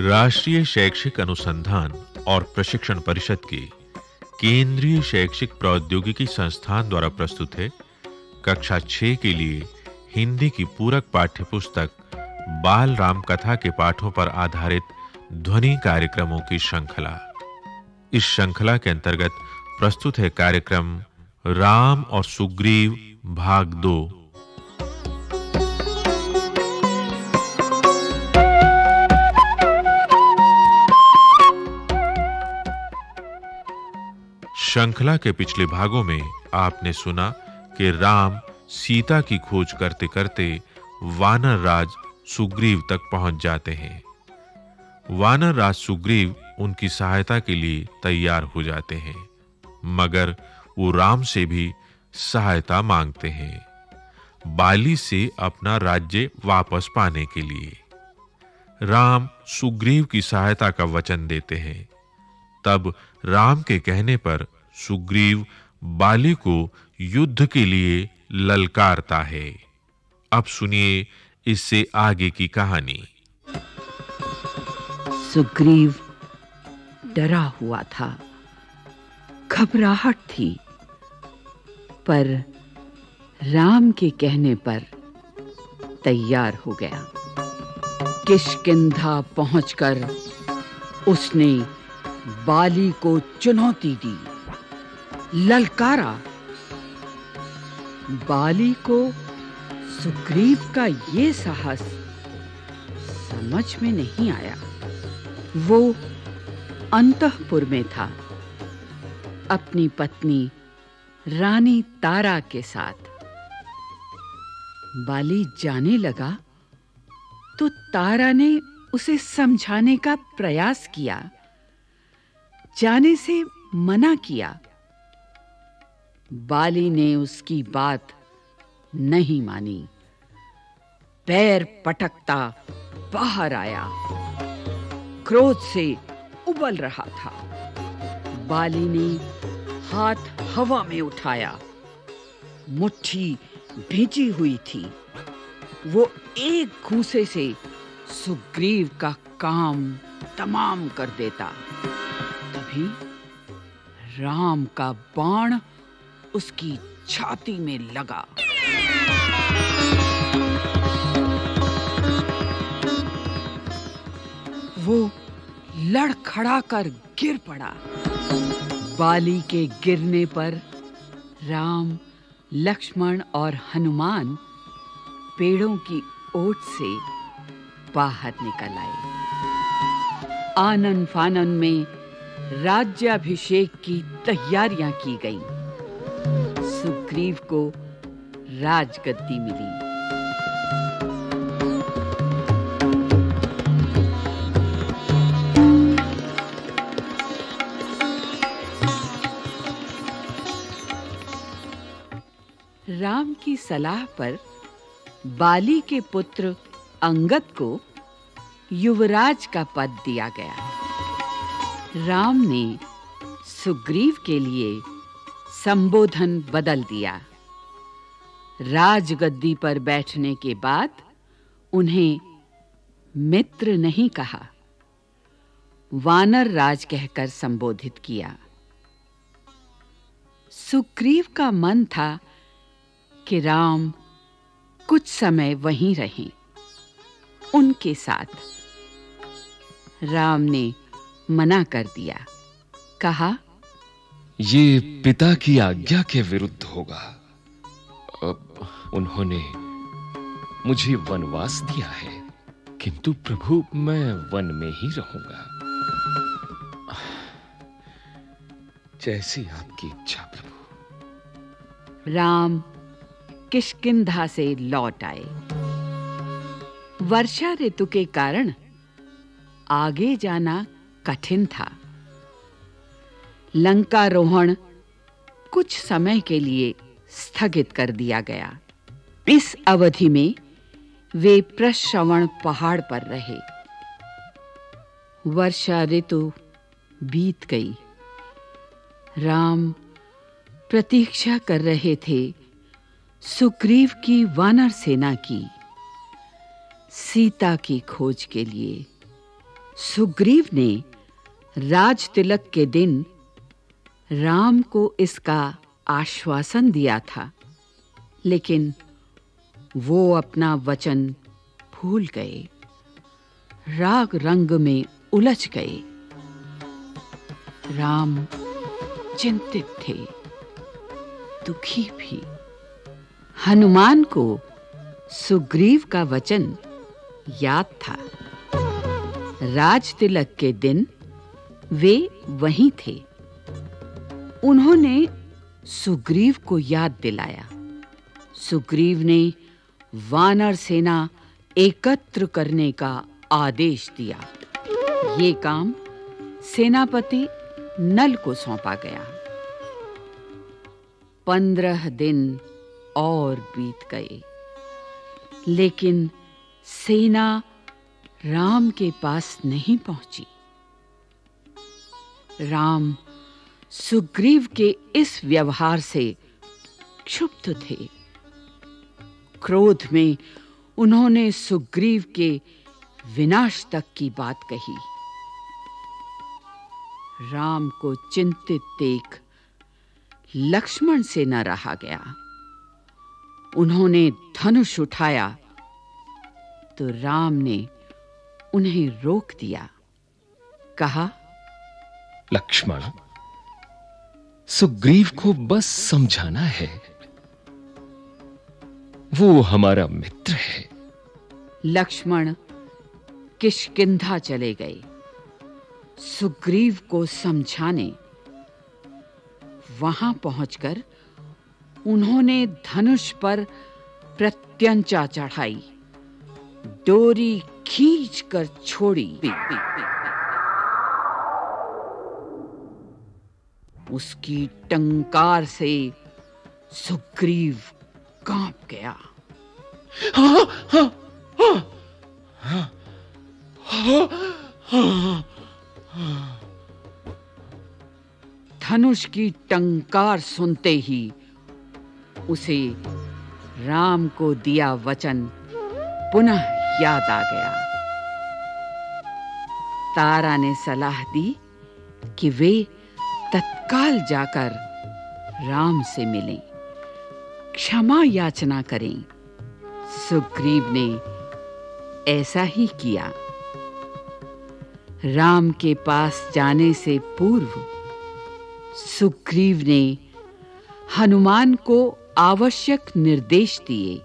राष्ट्रीय शैक्षिक अनुसंधान और प्रशिक्षण परिषद के केंद्रीय शैक्षिक प्रौद्योगिकी संस्थान द्वारा प्रस्तुत है कक्षा 6 के लिए हिंदी की पूरक पाठ्यपुस्तक बाल राम कथा के पाठों पर आधारित ध्वनि कार्यक्रमों की श्रृंखला। इस श्रृंखला के अंतर्गत प्रस्तुत है कार्यक्रम राम और सुग्रीव भाग 2। श्रृंखला के पिछले भागों में आपने सुना कि राम सीता की खोज करते-करते वानर राज सुग्रीव तक पहुंच जाते हैं। वानर राज सुग्रीव उनकी सहायता के लिए तैयार हो जाते हैं, मगर वो राम से भी सहायता मांगते हैं, बाली से अपना राज्य वापस पाने के लिए। राम सुग्रीव की सहायता का वचन देते हैं। तब राम के कहने पर सुग्रीव बाली को युद्ध के लिए ललकारता है। अब सुनिए इससे आगे की कहानी। सुग्रीव डरा हुआ था, घबराहट थी, पर राम के कहने पर तैयार हो गया। किष्किंधा पहुंचकर उसने बाली को चुनौती दी, ललकारा। बाली को सुग्रीव का ये साहस समझ में नहीं आया। वो अंतःपुर में था, अपनी पत्नी रानी तारा के साथ। बाली जाने लगा तो तारा ने उसे समझाने का प्रयास किया, जाने से मना किया। बाली ने उसकी बात नहीं मानी, पैर पटकता बाहर आया, क्रोध से उबल रहा था। बाली ने हाथ हवा में उठाया, मुट्ठी भींची हुई थी। वो एक घूंसे से सुग्रीव का काम तमाम कर देता। तभी राम का बाण उसकी छाती में लगा। वो लड़खड़ाकर गिर पड़ा। बाली के गिरने पर राम, लक्ष्मण और हनुमान पेड़ों की ओट से बाहर निकल आए। आनन फानन में राज्याभिषेक की तैयारियां की गईं। सुग्रीव को राजगद्दी मिली। राम की सलाह पर बाली के पुत्र अंगद को युवराज का पद दिया गया। राम ने सुग्रीव के लिए संबोधन बदल दिया। राजगद्दी पर बैठने के बाद उन्हें मित्र नहीं कहा, वानर राज कहकर संबोधित किया। सुग्रीव का मन था कि राम कुछ समय वहीं रहें, उनके साथ। राम ने मना कर दिया, कहा, ये पिता की आज्ञा के विरुद्ध होगा। अब उन्होंने मुझे वनवास दिया है, किंतु प्रभु मैं वन में ही रहूंगा। जैसी आपकी इच्छा प्रभु। राम किष्किंधा से लौट आए। वर्षा ऋतु के कारण आगे जाना कठिन था। लंकारोहण कुछ समय के लिए स्थगित कर दिया गया। इस अवधि में वे प्रश्रवण पहाड़ पर रहे। वर्षा ऋतु बीत गई। राम प्रतीक्षा कर रहे थे सुग्रीव की वानर सेना की, सीता की खोज के लिए। सुग्रीव ने राज तिलक के दिन राम को इसका आश्वासन दिया था, लेकिन वो अपना वचन भूल गए, राग रंग में उलझ गए। राम चिंतित थे, दुखी भी। हनुमान को सुग्रीव का वचन याद था। राज तिलक के दिन वे वहीं थे। उन्होंने सुग्रीव को याद दिलाया। सुग्रीव ने वानर सेना एकत्र करने का आदेश दिया। ये काम सेनापति नल को सौंपा गया। 15 दिन और बीत गए, लेकिन सेना राम के पास नहीं पहुंची। राम सुग्रीव के इस व्यवहार से क्षुब्ध थे। क्रोध में उन्होंने सुग्रीव के विनाश तक की बात कही। राम को चिंतित देख लक्ष्मण से न रहा गया। उन्होंने धनुष उठाया तो राम ने उन्हें रोक दिया। कहा, लक्ष्मण, सुग्रीव को बस समझाना है। वो हमारा मित्र है। लक्ष्मण किष्किंधा चले गए सुग्रीव को समझाने। वहां पहुंचकर उन्होंने धनुष पर प्रत्यंचा चढ़ाई, डोरी खींचकर छोड़ी। उसकी टंकार से सुग्रीव कांप गया। धनुष की टंकार सुनते ही उसे राम को दिया वचन पुनः याद आ गया। तारा ने सलाह दी कि वे तत्काल जाकर राम से मिलें, क्षमा याचना करें। सुग्रीव ने ऐसा ही किया। राम के पास जाने से पूर्व सुग्रीव ने हनुमान को आवश्यक निर्देश दिए।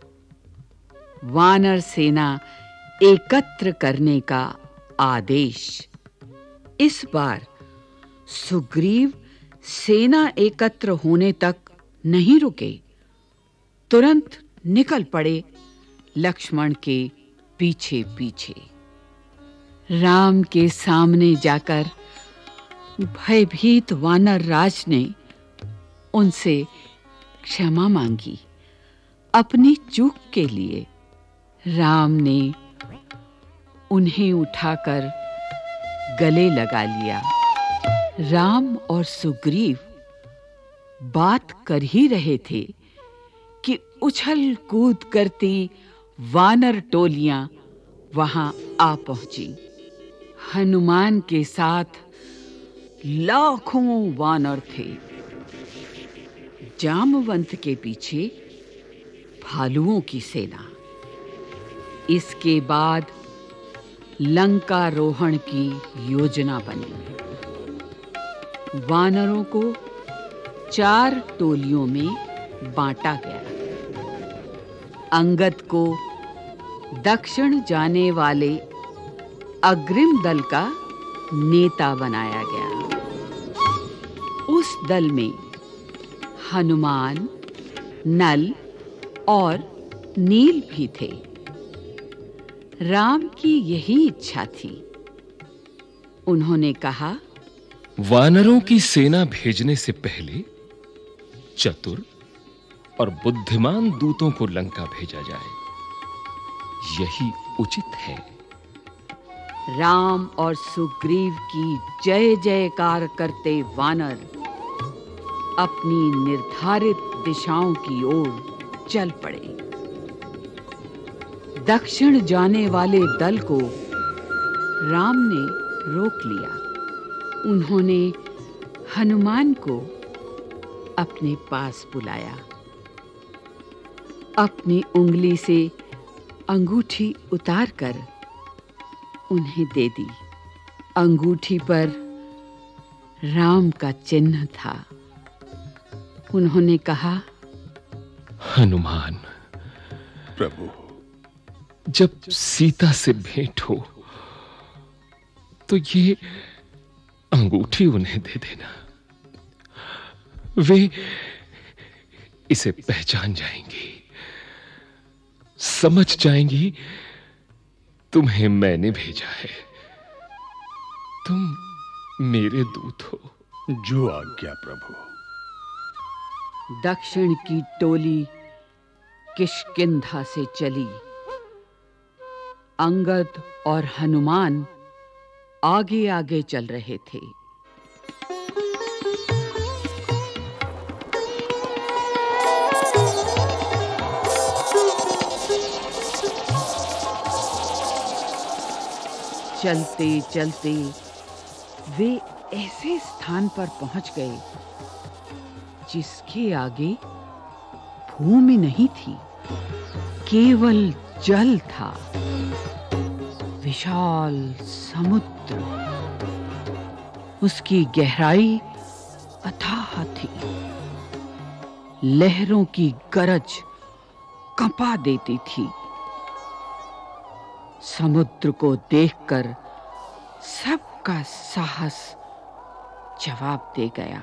वानर सेना एकत्र करने का आदेश। इस बार सुग्रीव सेना एकत्र होने तक नहीं रुके, तुरंत निकल पड़े लक्ष्मण के पीछे-पीछे। राम के सामने जाकर भयभीत वानर राज ने उनसे क्षमा मांगी अपनी चूक के लिए। राम ने उन्हें उठाकर गले लगा लिया। राम और सुग्रीव बात कर ही रहे थे कि उछल कूद करती वानर टोलियां वहां आ पहुंची। हनुमान के साथ लाखों वानर थे। जामवंत के पीछे भालुओं की सेना। इसके बाद लंका रोहण की योजना बनी। वानरों को 4 टोलियों में बांटा गया। अंगद को दक्षिण जाने वाले अग्रिम दल का नेता बनाया गया। उस दल में हनुमान, नल और नील भी थे। राम की यही इच्छा थी। उन्होंने कहा, वानरों की सेना भेजने से पहले चतुर और बुद्धिमान दूतों को लंका भेजा जाए। यही उचित है। राम और सुग्रीव की जय जयकार करते वानर अपनी निर्धारित दिशाओं की ओर चल पड़े। दक्षिण जाने वाले दल को राम ने रोक लिया। उन्होंने हनुमान को अपने पास बुलाया, अपनी उंगली से अंगूठी उतारकर उन्हें दे दी। अंगूठी पर राम का चिन्ह था। उन्होंने कहा, हनुमान, प्रभु, जब सीता से भेंट हो तो ये अंगूठी उन्हें दे देना। वे इसे पहचान जाएंगी, समझ जाएंगी तुम्हें मैंने भेजा है। तुम मेरे दूत हो। जो आज्ञा प्रभु। दक्षिण की टोली किष्किंधा से चली। अंगद और हनुमान आगे आगे चल रहे थे। चलते चलते वे ऐसे स्थान पर पहुंच गए जिसके आगे भूमि नहीं थी, केवल जल था। विशाल समुद्र, उसकी गहराई अथाह थी। लहरों की गरज कंपा देती थी। समुद्र को देखकर सबका साहस जवाब दे गया।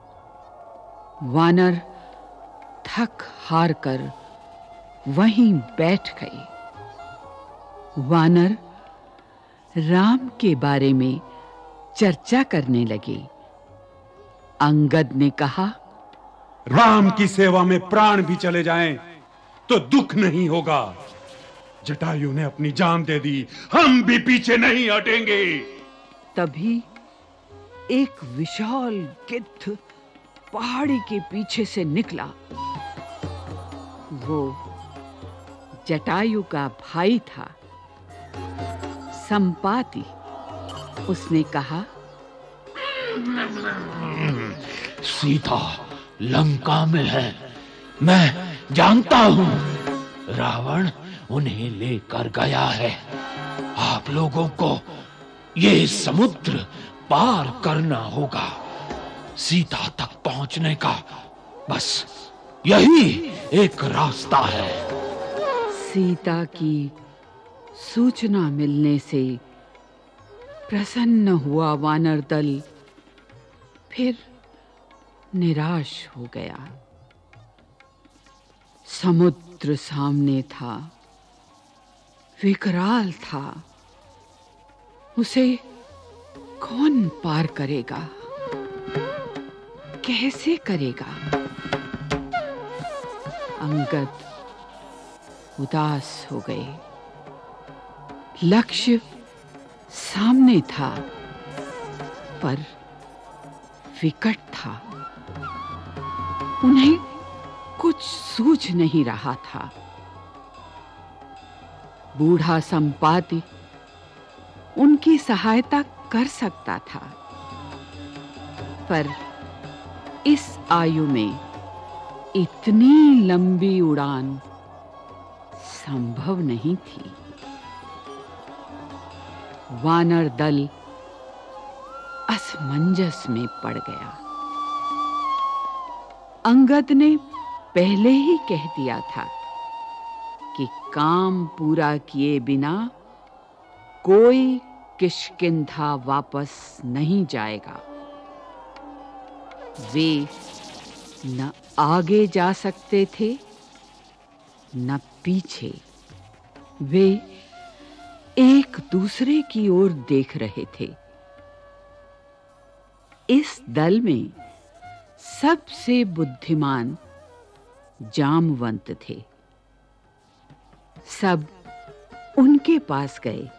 वानर थक हार कर वहीं बैठ गए। वानर राम के बारे में चर्चा करने लगे। अंगद ने कहा, राम की सेवा में प्राण भी चले जाएं तो दुख नहीं होगा। जटायु ने अपनी जान दे दी, हम भी पीछे नहीं हटेंगे। तभी एक विशाल गिद्ध पहाड़ी के पीछे से निकला। वो जटायु का भाई था, संपाति। उसने कहा, सीता लंका में है, मैं जानता हूं। रावण उन्हें लेकर गया है। आप लोगों को ये समुद्र पार करना होगा। सीता तक पहुंचने का बस यही एक रास्ता है। सीता की सूचना मिलने से प्रसन्न हुआ वानर दल फिर निराश हो गया। समुद्र सामने था, विकराल था। उसे कौन पार करेगा? कैसे करेगा? अंगद उदास हो गए। लक्ष्य सामने था, पर विकट था। उन्हें कुछ सूझ नहीं रहा था। बूढ़ा संपाति उनकी सहायता कर सकता था, पर इस आयु में इतनी लंबी उड़ान संभव नहीं थी। वानर दल असमंजस में पड़ गया। अंगद ने पहले ही कह दिया था कि काम पूरा किए बिना कोई किष्किंधा वापस नहीं जाएगा। वे न आगे जा सकते थे न पीछे। वे एक दूसरे की ओर देख रहे थे। इस दल में सबसे बुद्धिमान जामवंत थे। सब उनके पास गए।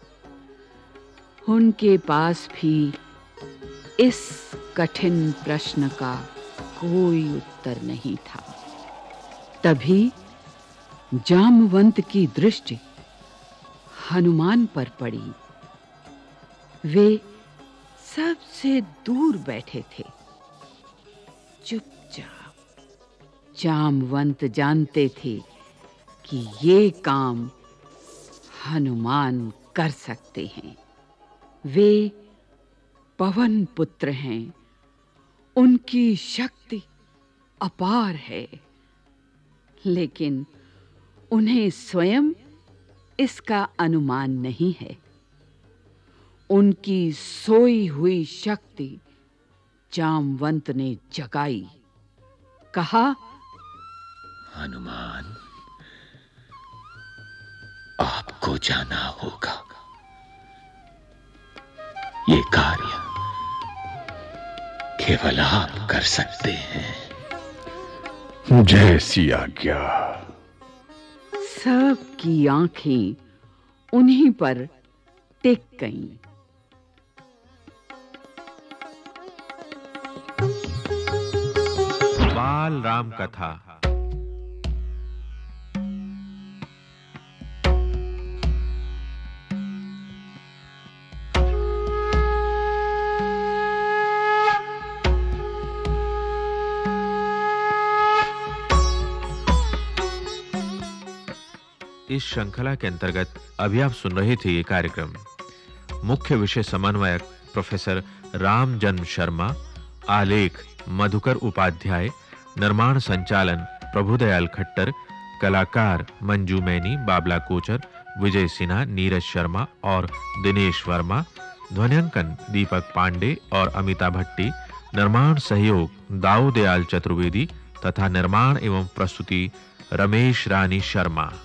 उनके पास भी इस कठिन प्रश्न का कोई उत्तर नहीं था। तभी जामवंत की दृष्टि हनुमान पर पड़ी। वे सबसे दूर बैठे थे। चुपचाप। जामवंत जानते थे कि ये काम हनुमान कर सकते हैं। वे पवन पुत्र हैं, उनकी शक्ति अपार है, लेकिन उन्हें स्वयं इसका अनुमान नहीं है। उनकी सोई हुई शक्ति जामवंत ने जगाई। कहा, हनुमान, आपको जाना होगा। ये कार्य केवल आप कर सकते हैं। जैसी आज्ञा। सबकी आंखें उन्हीं पर टिक गईं। बाल राम कथा। इस श्रृंखला के अंतर्गत अभी आप सुन रहे थे ये कार्यक्रम। मुख्य विषय समन्वयक प्रोफेसर रामजन्म शर्मा, आलेख मधुकर उपाध्याय, निर्माण संचालन प्रभुदयाल खट्टर, कलाकार मंजू मैनी, बाबला कोचर, विजय सिन्हा, नीरज शर्मा और दिनेश वर्मा, ध्वनियांकन दीपक पांडे और अमिता भट्टी, निर्माण सहयोग दाऊदयाल चतुर्वेदी तथा निर्माण एवं प्रस्तुति रमेश रानी शर्मा।